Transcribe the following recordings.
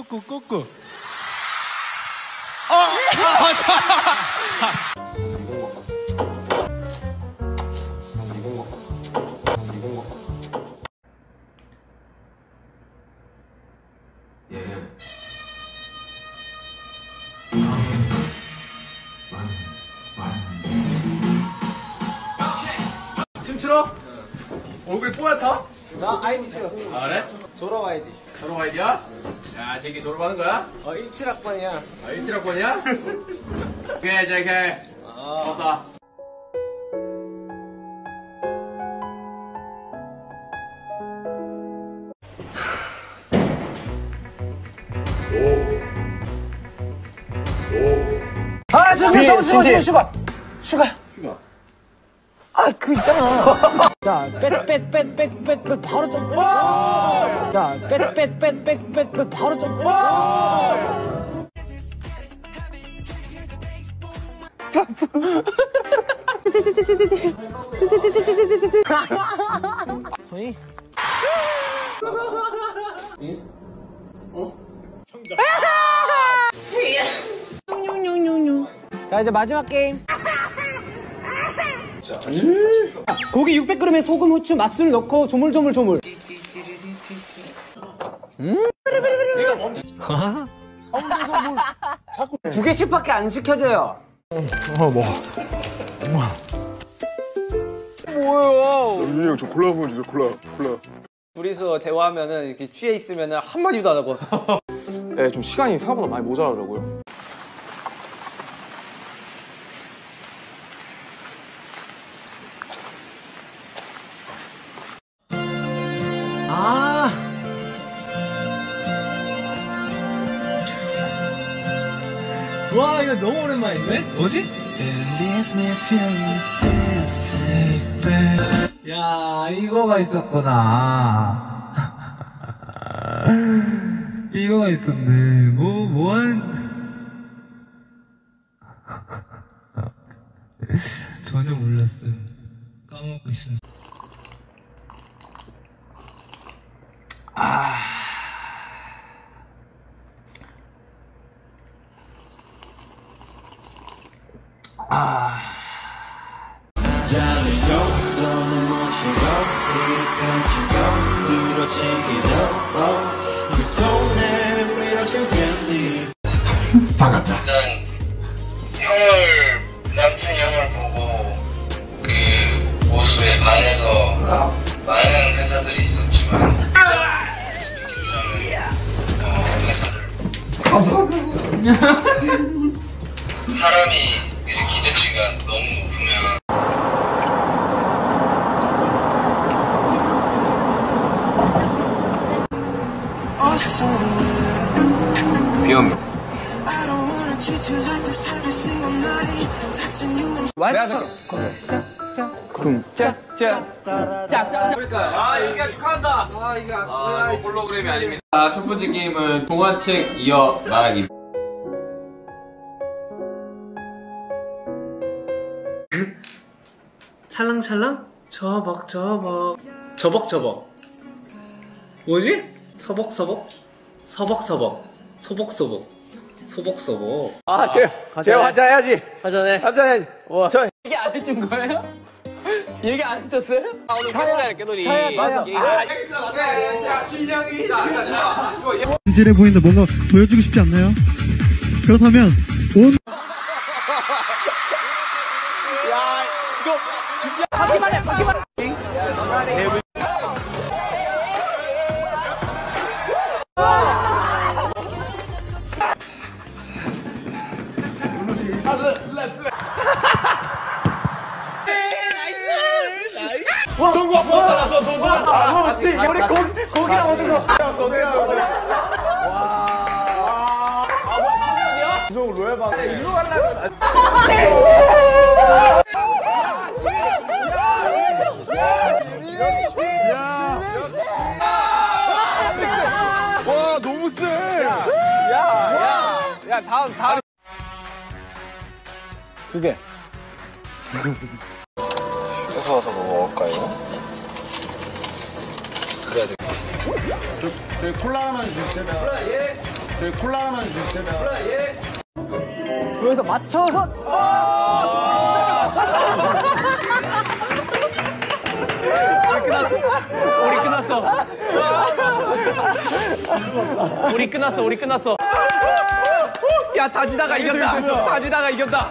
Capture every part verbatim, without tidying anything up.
꾸꾸꾸꾸. 어! 아, 맞아! 춤추러? 얼굴이 뽀얗다? 나 아이디 찍었어. 아, 그래? 졸업 아이디. 졸업 아이디야? 야, 쟤기 졸업하는 거야? 어, 십칠 학번이야. 아, 십칠 학번이야? 오케이, 쟤기. 아. 좋다. 아, 저기, 저, 저, 저, 슈가. 슈가. 슈가. 아, 그 있잖아. 자, 뺏, 뺏, 뺏, 뺏, 뺏, 뺏, 바로 좀. 자, 뺏, 뺏, 뺏, 뺏, 뺏, 뺏, 바로 좀. 어이? 어? 자, 이제 마지막 게임. 음 고기 육백 그램에 소금, 후추, 맛술 넣고 조물조물조물. 음 두 개씩밖에 안 시켜져요. 어, 뭐. 뭐야? 윤준이 형 저 콜라 한번 주세요. 콜라, 콜라. 둘이서 대화하면은 이렇게 취해 있으면은 한 마디도 안 하고. 네, 좀 시간이 생각보다 많이 모자라더라고요. 아. 와, 이거 너무 오랜만인데? 뭐지? 야, 이거가 있었구나. 이거가 있었네. 뭐, 뭐 하는. 전혀 몰랐어요. 까먹고 있었어. 아. 아. 반갑다. 일단 형을 남편 형을 보고 그 모습에 반해서 많은 회사들이 있었지만 어, 회사를 감사합니다. 사람이 이제 기대치가 너무 높으면 비옵니다. 완성. 짝짝짝. 그러니까 아, 이게 축하한다. 아, 이게 아, 이거 홀로그램이 아닙니다. 자, 첫 번째 게임은 동화책 이어 말하기. 찰랑찰랑 저벅저벅 저벅저벅 뭐지? 서벅서벅 서벅서벅 소복소복 소복소복. 아, 쟤, 쟤 환자 해야지. 환자네. 환자 해야지. 와. 저 얘기 안 해준 거예요? 얘기 안 해줬어요? 아, 오늘 깨돌이 깨돌이. 차야, 차야. 아, 야, 진영이. 진실해 보이는데 뭔가 보여주고 싶지 않나요? 그렇다면 온 야, 이거 바퀴만 해, 바퀴만 해. 정국 아빠, 너, 너, 너. 아, 그렇지. 우리 고, 고기랑 얻은 거. 고기랑 얻은 거. 와. 무서운 로에바. 이리로 가려고. 와, 너무 세. 야, 야. 야, 다음, 다음. 두 개. 집에서 와서 뭐 먹을까요? 저희 콜라 하나만 주시면. 예. 저희 콜라 하나 주세요. 콜라 예. 여기서 맞춰서. 우리 끝났어. 우리 끝났어. 우리 끝났어. 야, 다지다가 이겼다. 다지다가 이겼다.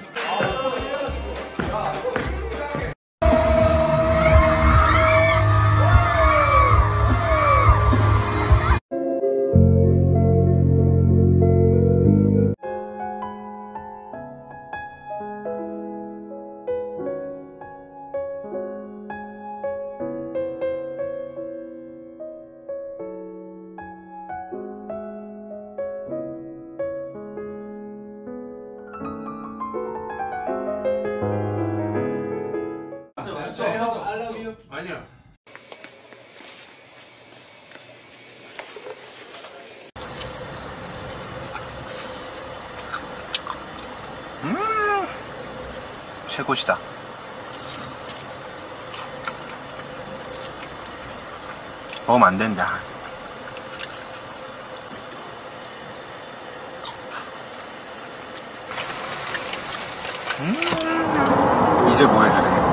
아니야. 음 최고시다. 먹으면 안 된다. 음 이제 뭐 해주래.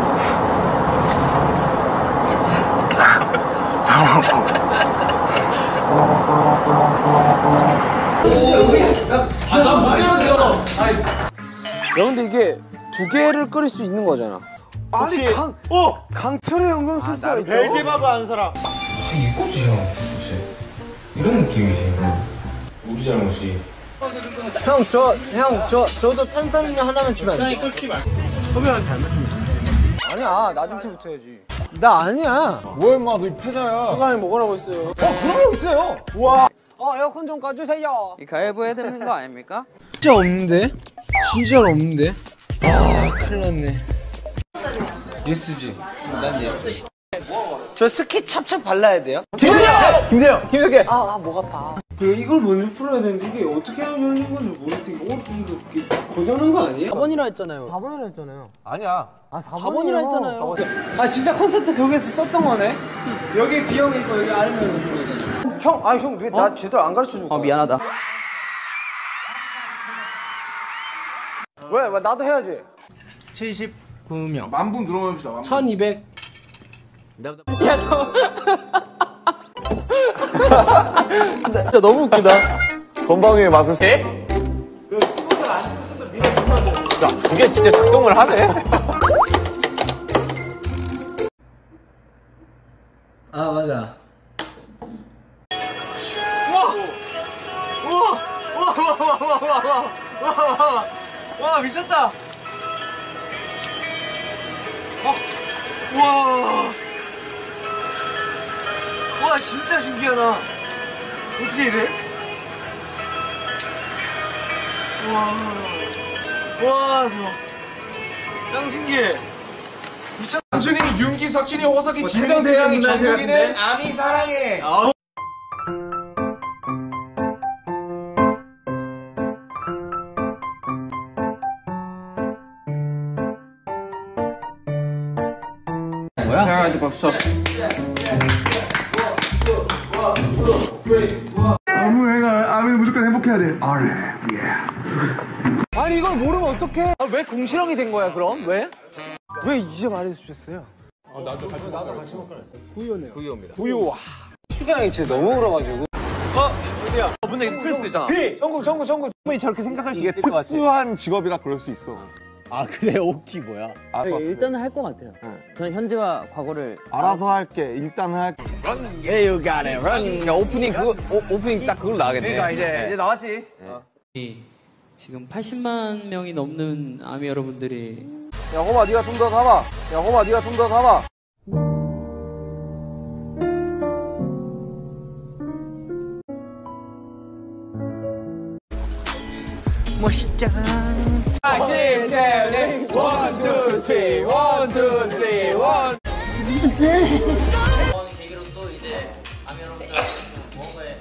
야 근데 이게 두 개를 끓일 수 있는 거잖아. 아니 강, 어 강철의 연금술사가 있다고? 벨제바브 아는 사람. 이거지 형. 혹시 이런 느낌이지. 우리 잘못이. 형 저 형 저 저도 탄산음료 하나만 주면 안 돼? 끓지 말고. 아니야 나중부터 해야지. 나 아니야. 뭐야 임마 너 패자야. 수강이 먹으라고 했어요. 어 그런 거 있어요. 와. 어 에어컨 좀 꺼주세요. 이 가위바위보 해야 되는 거 아닙니까? 진짜 없는데? 진짜로 없는데? 아 큰일 났네. 예스지. 난 예스. 저 스키 찹찹 발라야 돼요? 김세영! 김세영! 김석희! 아, 아, 목 아파. 그, 이걸 먼저 풀어야 되는데, 이게 어떻게 열린 건지 모르겠어. 이거, 이거, 이거, 고정한 거 아니에요? 사 번이라 했잖아요. 사 번이라 했잖아요. 아니야. 아, 사 번이라 했잖아요. 아, 진짜 콘서트 거기에서 썼던 거네? 여기 비용이 있고, 여기 아래면 있는 거잖아. 형, 아, 형, 왜 나 제대로 안 가르쳐 줄 거야? 어, 미안하다. 왜? 왜, 나도 해야지. 칠십구 명. 만 분 들어봅시다. 만 분. 천이백. 야, 너. 진짜 너무 웃기다. 건방의 맛을 세? 야, 저게 진짜 작동을 하네. 아, 맞아. 와, 미쳤다. 어, 와. 와, 진짜 신기하다. 어떻게 이래? 와. 와, 대박. 짱 신기해. 남준이, 윤기, 석진이, 호석이, 진명, 대양이, 정국이는 아미 사랑해. 뭐야? 자, 이제 박수 쳐. 아무애가 아미는 무조건 행복해야 돼. 아니, 이걸 모르면 어떡해? 아, 왜 공실형이 된 거야, 그럼? 왜? 왜 이제 말해주셨어요? 아, 나도 같이 나도 같이 먹고 그랬어. 구이요네요. 구이호입니다. 구이요, 와. 휴양이 진짜 너무 울어가지고. 어, 어디야? 어, 근데 이거 틀 수도 있잖아. 비! 전국, 전국, 전국. 충분히 저렇게 생각할 수 있을 것 같아. 특수한 직업이라 그럴 수 있어. 아 그래 오키 뭐야? 아, 네, 일단은 할 것 같아요. 저는 현재와 과거를 알아서 할게. 일단은 할게. Yeah, you got it. Run. 야 오프닝 그거 오, 오프닝 딱 그걸로 나가겠네. 그러니까 이제 이제 나왔지. 지금 팔십만 명이 넘는 아미 여러분들이 야, 호바, 네가 좀 더 가봐. 야, 호바, 네가 좀 더 가봐. 멋있죠. 십, 칠, 원, 투, 쓰리, 원, 투, 쓰리, 원. 이번 계기로 또 이제 아미 여러분들 무언가의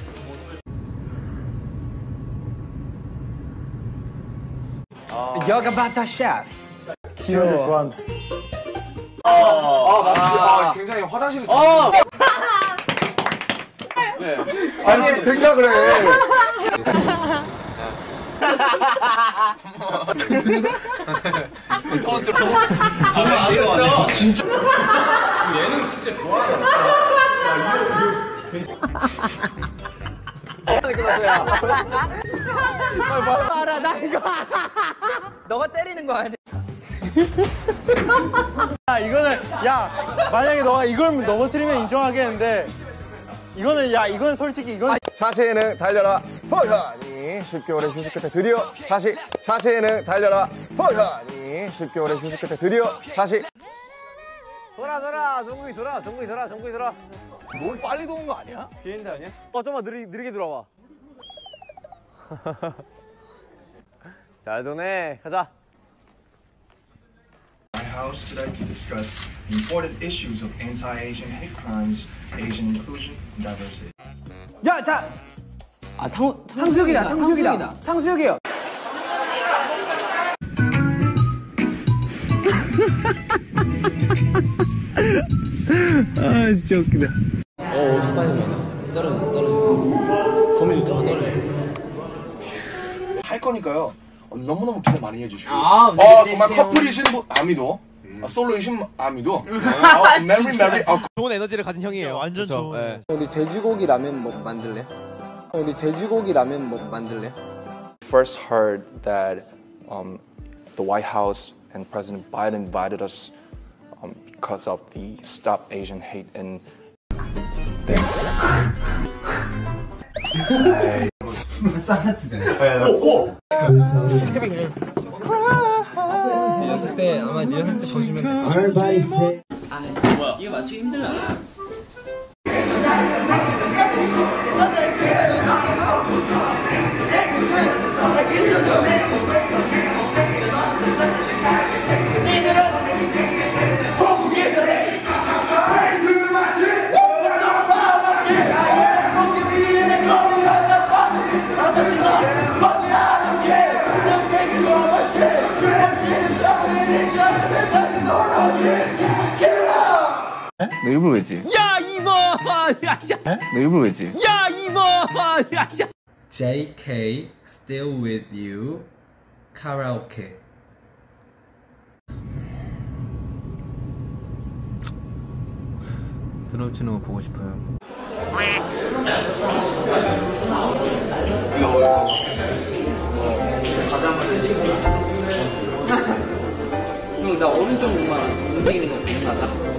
모습을 여가바타 셰프. 기현이 좋아한다. 아, 맞지. 아, 굉장히 화장실이. 아! 네. 아니, 생각을 해. 터널처럼 정말 안 되겠어. 진짜. 얘는 진짜 좋아하는. 알아, 나 이거. 너가 때리는 거 아니야? 야, 이거는, 야, 만약에 너가 이걸 넘어뜨리면 인정하겠는데, 이거는, 야, 이건 솔직히, 이건. 자세는 달려라, 호연이. 십 개월의 휴식 끝에 드디어 다시. 자세는 달려라, 호연이. 십 개월의 휴식 끝에 드디어 다시. 돌아 돌아 정국이 돌아 정국이 돌아 정국이 돌아. 너무 빨리 도는 거 아니야? 비행기 아니야? 어 좀만 느리, 느리게 들어와. 잘 도네. 가자. My house today to discuss important issues of anti-Asian hate crimes, Asian inclusion, and diversity. 야, 자. 아, 탕, 탕수육이다. 탕수육이다. 탕수육이요. 아, 진짜 웃기다. 어, 스파이더맨. 떨어져, 떨어져. 거미 좋잖아, 떨어져. 할 거니까요. 어, 너무너무 기대 많이 해주시고. 아, 어, 정말 커플이신 분, 아미도. 아, 솔로이신 아미도. 어, 메리 메리. 어, 좋은 에너지를 가진 형이에요. 완전 그쵸? 좋은. 예. 우리 돼지고기 라면 뭐 만들래? 우리 돼지고기 라면 뭐 만들래? First heard that um, the White House and President Biden invited us um, because of the Stop Asian Hate and thing. 리허설 때 아마 리허설 때 보시면 될 것 같아요. 아, 뭐야? 이거 맞추기 힘들잖아. 너 일부러 했지? 야, 이모! 야, 야. 너 일부러 했지? 야, 이모! 야, 야. 제이 케이 Still With You 카라오케. 드럼 치는 거 보고 싶어요. 형, 나 오른쪽 눈만 움직이는 거 궁금하다.